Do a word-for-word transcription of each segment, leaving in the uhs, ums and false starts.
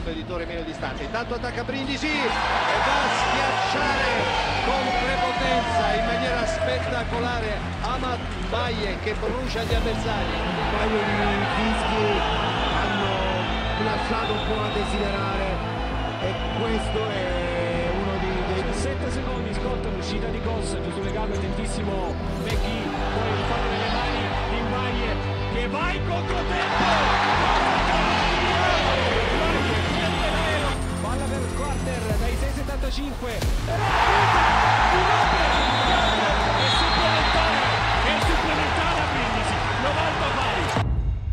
nostro editore meno distante. Intanto attacca Brindisi e va a schiacciare con prepotenza in maniera spettacolare Amat Mbaye, che brucia gli avversari. Un paio di fischi hanno lasciato un po' a desiderare e questo è uno dei, dei... sette secondi, Scott, l'uscita di Goss, giù sulle gambe, tentissimo McGee, poi il fallo nelle mani di Mbaye che va in controtempo. Palla per Carter dai sei settantacinque. È supplementare, è supplementare a Brindisi, novanta pari.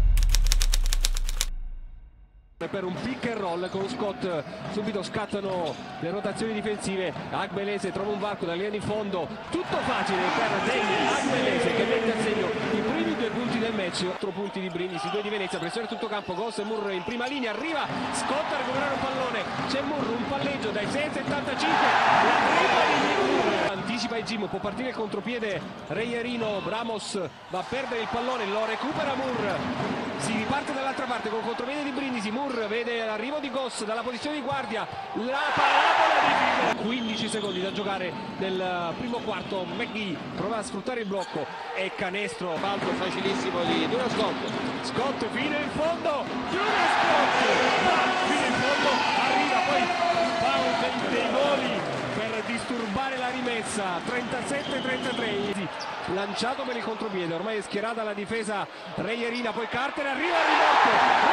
Per un pick and roll con Scott, subito scattano le rotazioni difensive. Agbelese trova un varco da linea di fondo, tutto facile per Daniel Agbelese che mette a segno i primi due punti del match. Quattro punti di Brindisi, due di Venezia, pressione tutto campo, Goss e Moore in prima linea, arriva Scott a recuperare un pallone, c'è Moore, un palleggio dai sei settantacinque, la tripla di Moore, anticipa il Jim, può partire il contropiede Reierino, Bramos va a perdere il pallone, lo recupera Moore, si riparte dall'altra parte con contropiede di Brindisi, Moore vede l'arrivo di Goss dalla posizione di guardia, la parabola di quindici secondi da giocare nel primo quarto. McGee prova a sfruttare il blocco e canestro, Balzo facilissimo di Dura Scott. Scott fino in fondo, Dura Scott va fino in fondo, arriva poi fa dei voli per disturbare la rimessa. Trentasette trentatré, lanciato per il contropiede, ormai è schierata la difesa Reierina, poi Carter arriva al rimorchio,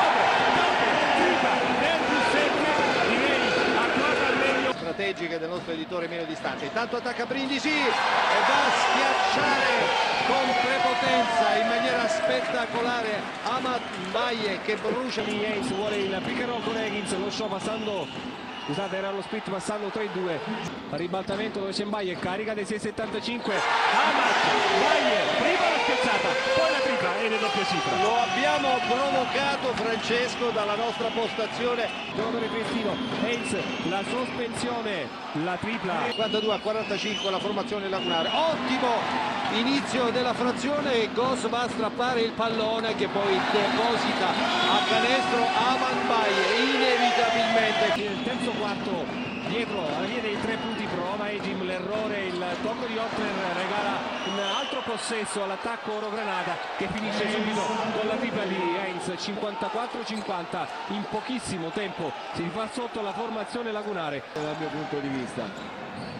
strategiche del nostro editore meno distante. Intanto attacca Brindisi e va a schiacciare con prepotenza in maniera spettacolare Amat Mbaye, che brucia. Haynes vuole il pick and roll con Higgins, lo show passando, scusate, era lo split passando tre due, ribaltamento dove c'è Mbaye, carica dei sei settantacinque, Amat Mbaye, prima la spiazzata, poi la tripla e le doppie cifre. Lo abbiamo provocato, Francesco, dalla nostra postazione. Giocatore triestino, Haynes, la sospensione, la tripla. cinquantadue a quarantacinque la formazione lagunare, ottimo inizio della frazione e Goss va a strappare il pallone che poi deposita a canestro Amat Mbaye, inevitabilmente. Il terzo quarto, dietro alla linea dei tre punti prova Ejim l'errore, il tocco di Hopler regala un altro possesso all'attacco Oro Granada che finisce subito con la tripla di Haynes. Cinquantaquattro cinquanta, in pochissimo tempo si rifà sotto la formazione lagunare Dal mio punto di vista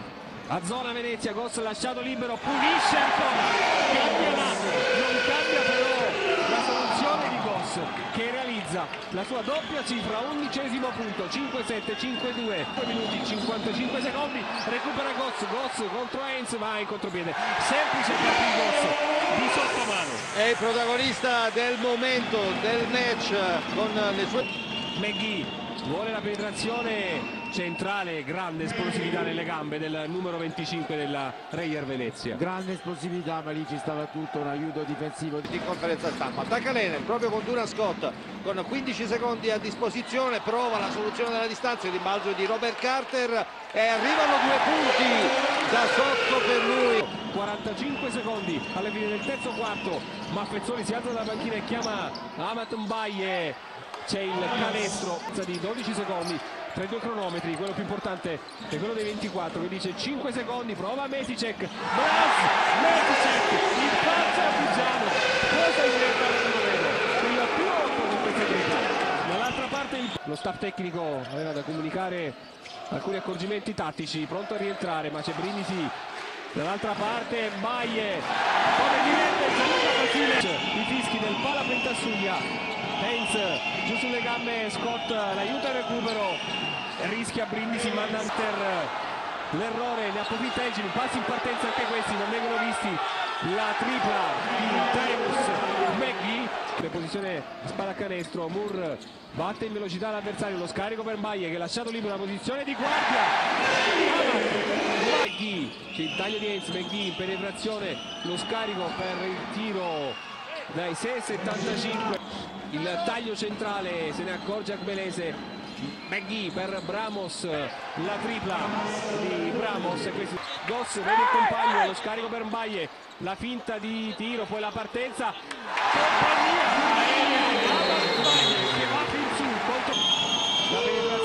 a zona Venezia. Goss lasciato libero, pulisce ancora, cambia l'asse, non cambia però la soluzione di Goss che realizza la sua doppia cifra, undicesimo punto, cinque sette cinque due, due minuti cinquantacinque secondi, recupera Goss, Goss contro Haynes, va in contropiede, semplice per il Goss di sottomano. È il protagonista del momento, del match, con le sue... McGee vuole la penetrazione centrale, grande esplosività nelle gambe del numero venticinque della Reyer Venezia. Grande esplosività, ma lì ci stava tutto un aiuto difensivo. Di conferenza stampa, attacca Lehner proprio con Dura Scott con quindici secondi a disposizione, prova la soluzione della distanza, il rimbalzo di Robert Carter e arrivano due punti da sotto per lui. quarantacinque secondi alla fine del terzo quarto, Maffezzoli si alza dalla panchina e chiama Amat Mbaye, c'è il canestro di dodici secondi tra i due cronometri, quello più importante è quello dei ventiquattro che dice cinque secondi, prova Mesicek, Blas, Mesicek, il pazzo artigiano, cosa inventa il più otto con questa tripla. Dall'altra parte il... lo staff tecnico aveva da comunicare alcuni accorgimenti tattici, pronto a rientrare, ma c'è Brindisi dall'altra parte, Mbaye come diventa il saluto facile, i fischi del Pala Pentasuglia. Haynes giù sulle gambe, Scott l'aiuta al recupero, rischia Brindisi, manda Hunter l'errore, ne approfitta Ejim, passi in partenza anche questi, non vengono visti, la tripla di Tyus McGee, in posizione spallacanestro, Moore batte in velocità l'avversario, lo scarico per Mbaye che ha lasciato libera la posizione di guardia, McGee, c'è il taglio di Haynes, McGee in penetrazione, lo scarico per il tiro dai sei settantacinque, il taglio centrale, se ne accorge Agbelese, McGee per Bramos, la tripla di Bramos, Goss vede il compagno, lo scarico per Mbaye, la finta di tiro, poi la partenza, compagnia aerea, Mbaye che va fin su, contro la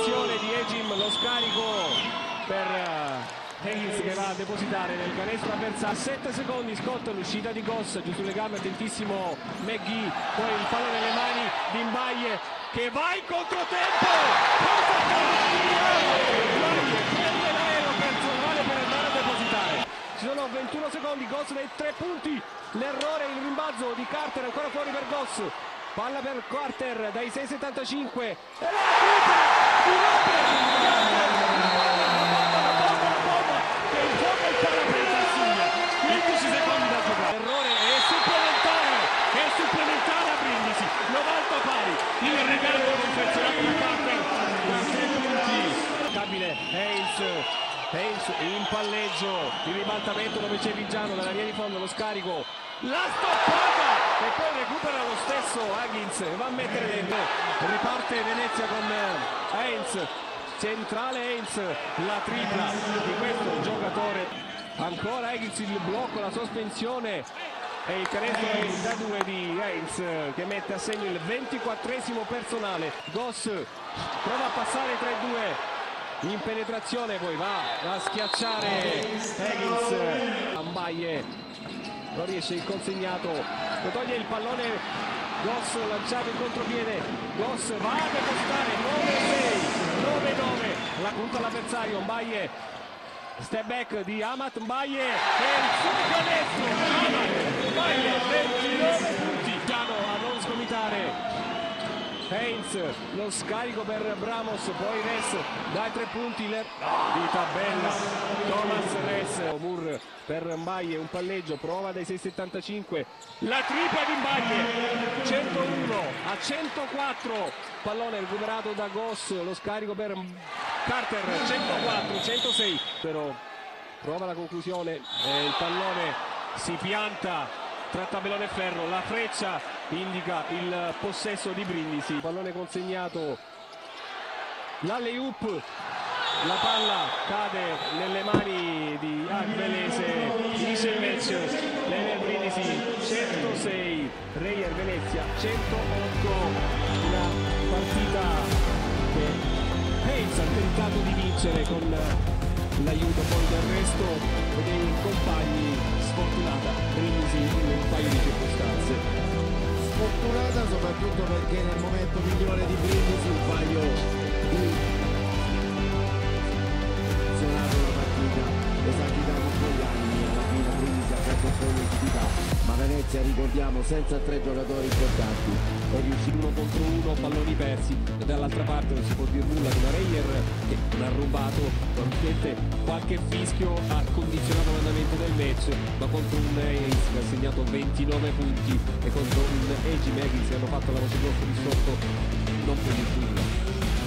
scarico per Higgins che va a depositare nel canestro avversario. sette secondi, Scott, l'uscita di Goss giù sulle gambe, attentissimo McGee, poi il pallone nelle mani di Mbaye che va in controtempo, prende l'aereo personale per andare a depositare. Ci sono ventuno secondi, Goss dai tre punti, l'errore, il rimbalzo di Carter ancora fuori per Goss, palla per Carter dai sei settantacinque e la tripla di Lopez, che infuoca il palla per il Tassiglia, quindici secondi da giocare, l'errore è supplementare, è supplementare a Brindisi, novanta pari, il regalo confezionato da Carter da sei punti, stabile Haynes, Haynes in palleggio, il ribaltamento dove c'è Vigiano dalla linea di fondo, lo scarico, la stoppata e poi recupera lo stesso Higgins, va a mettere dentro, riparte Venezia con Haynes, centrale Haynes, la tripla di questo giocatore, ancora Higgins, il blocco, la sospensione e il canestro da due di Haynes che mette a segno il ventiquattresimo personale. Goss prova a passare tre due in penetrazione, poi va a schiacciare Higgins, Mbaye non riesce, il consegnato, lo toglie il pallone, Goss lanciato in contropiede, Goss va a depositare nove sei, nove nove, la punta all'avversario, Mbaye, step back di Amat Mbaye e il suo canestro, Amat Mbaye, ventinove punti, piano a non sgomitare Haynes, lo scarico per Bramos, poi Res dai tre punti le... di tabella, Thomas Res, Moore per Mbaye, un palleggio, prova dai sei settantacinque, la tripla di Mbaye, centouno a centoquattro, pallone recuperato da Goss, lo scarico per Carter, centoquattro centosei, però prova la conclusione e il pallone si pianta tra tabellone e ferro, la freccia indica il possesso di Brindisi, pallone consegnato, l'alley-oop, la palla cade nelle mani di Arvelese, finisce il match, Lener Brindisi centosei, Reyer Venezia centootto, una partita che Haynes ha tentato di vincere con l'aiuto poi del resto dei compagni, sfortunata Brindisi in un paio di circostanze. Sfortunata soprattutto perché nel momento migliore di Brindisi un paio di suonato la partita esattamente con quegli anni, alla fine Brindisi ha fatto un po' l'utilità, ma Venezia, ricordiamo, senza tre giocatori importanti è riuscito uno contro uno, palloni persi, e dall'altra parte non si può dire nulla di una Reyer che non ha rubato, probabilmente qualche fischio ha condizionato l'andamento del match, ma contro un Haynes che ha segnato ventinove punti e contro un Egi Megis che hanno fatto la voce grossa di sotto non può dire nulla.